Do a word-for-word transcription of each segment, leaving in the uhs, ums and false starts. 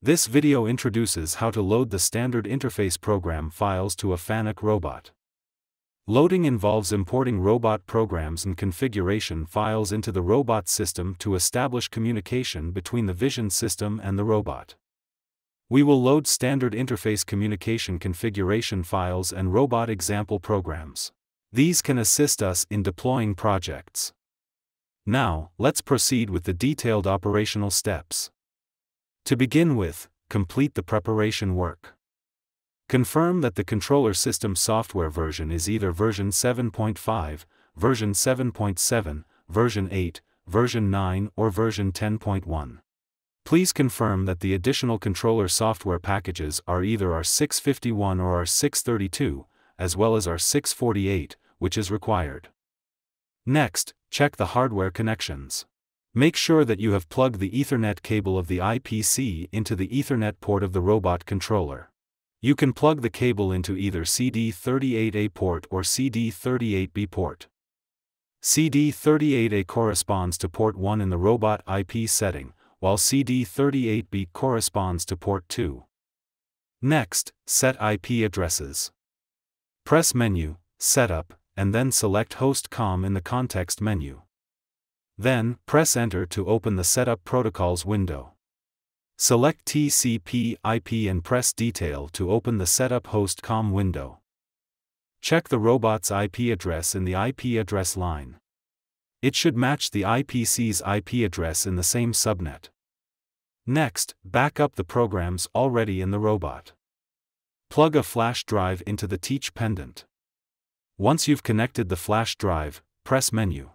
This video introduces how to load the standard interface program files to a FANUC robot. Loading involves importing robot programs and configuration files into the robot system to establish communication between the vision system and the robot. We will load standard interface communication configuration files and robot example programs. These can assist us in deploying projects. Now, let's proceed with the detailed operational steps. To begin with, complete the preparation work. Confirm that the controller system software version is either version seven point five, version seven point seven, version eight, version nine or version ten point one. Please confirm that the additional controller software packages are either R six fifty-one or R six thirty-two, as well as R six forty-eight, which is required. Next, check the hardware connections. Make sure that you have plugged the Ethernet cable of the I P C into the Ethernet port of the robot controller. You can plug the cable into either C D thirty-eight A port or C D thirty-eight B port. C D thirty-eight A corresponds to port one in the robot I P setting, while C D thirty-eight B corresponds to port two. Next, set I P addresses. Press Menu, Setup, and then select Host com in the context menu. Then, press Enter to open the Setup Protocols window. Select T C P I P and press Detail to open the Setup Host com window. Check the robot's I P address in the I P address line. It should match the I P C's I P address in the same subnet. Next, back up the programs already in the robot. Plug a flash drive into the Teach pendant. Once you've connected the flash drive, press Menu.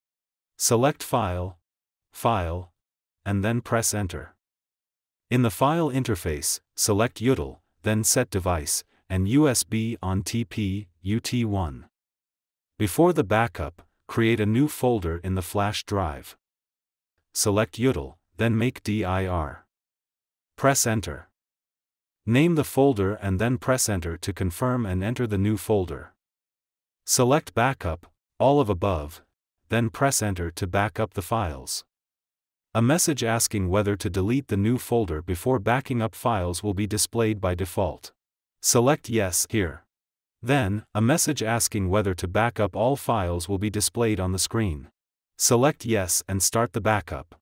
Select File, File, and then press Enter. In the file interface, select U T L, then set Device, and U S B on T P, U T one. Before the backup, create a new folder in the flash drive. Select U T L, then make dir. Press Enter. Name the folder and then press Enter to confirm and enter the new folder. Select Backup, all of above, then press Enter to back up the files. A message asking whether to delete the new folder before backing up files will be displayed by default. Select Yes here. Then, a message asking whether to back up all files will be displayed on the screen. Select Yes and start the backup.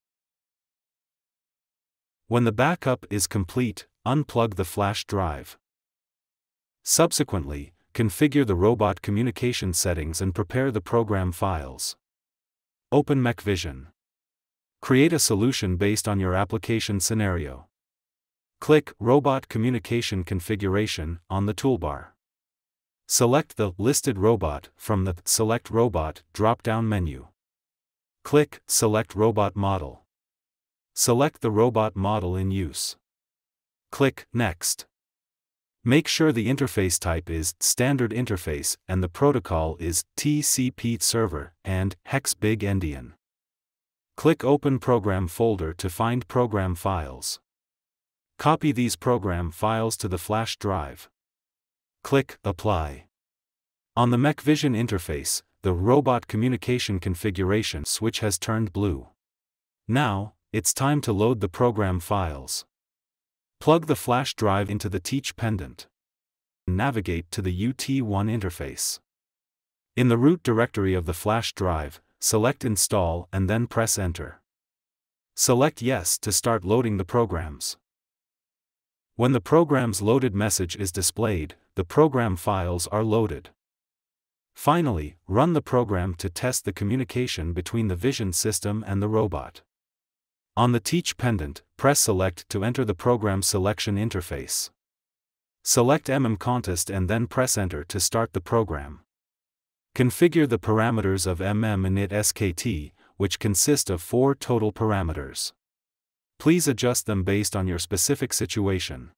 When the backup is complete, unplug the flash drive. Subsequently, configure the robot communication settings and prepare the program files. Open Mech-Vision. Create a solution based on your application scenario. Click Robot Communication Configuration on the toolbar. Select the listed robot from the Select Robot drop-down menu. Click Select Robot Model. Select the robot model in use. Click Next. Make sure the interface type is Standard Interface and the protocol is T C P Server and Hex Big Endian. Click Open Program folder to find program files. Copy these program files to the flash drive. Click Apply. On the Mech-Vision interface, the robot communication configuration switch has turned blue. Now, it's time to load the program files. Plug the flash drive into the Teach pendant. Navigate to the U T one interface. In the root directory of the flash drive, select Install and then press Enter. Select Yes to start loading the programs. When the program's loaded message is displayed, the program files are loaded. Finally, run the program to test the communication between the vision system and the robot. On the Teach pendant, press Select to enter the program selection interface. Select M M Contest and then press Enter to start the program. Configure the parameters of M M init S K T, which consist of four total parameters. Please adjust them based on your specific situation.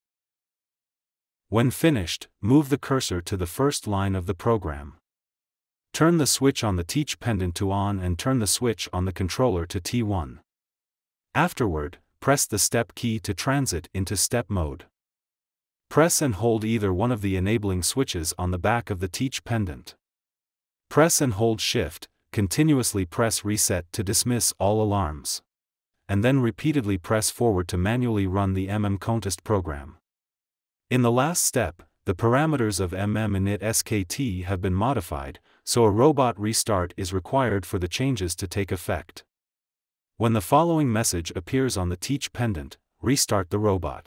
When finished, move the cursor to the first line of the program. Turn the switch on the Teach pendant to On and turn the switch on the controller to T one. Afterward, press the Step key to transit into step mode. Press and hold either one of the enabling switches on the back of the Teach pendant. Press and hold Shift, continuously press Reset to dismiss all alarms. and then repeatedly press forward to manually run the mm-Contest program. In the last step, the parameters of mm-init S K T have been modified, so a robot restart is required for the changes to take effect. When the following message appears on the Teach pendant, restart the robot.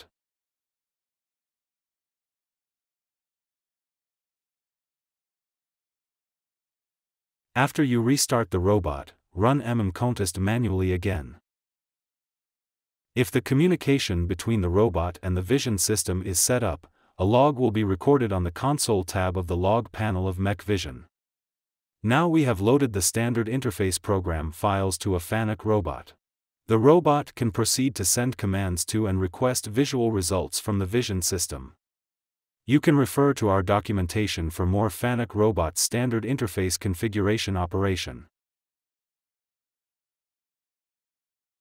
After you restart the robot, run mm-Contest manually again. If the communication between the robot and the vision system is set up, a log will be recorded on the console tab of the log panel of Mech-Vision. Now we have loaded the standard interface program files to a FANUC robot. The robot can proceed to send commands to and request visual results from the vision system. You can refer to our documentation for more FANUC robot standard interface configuration operation.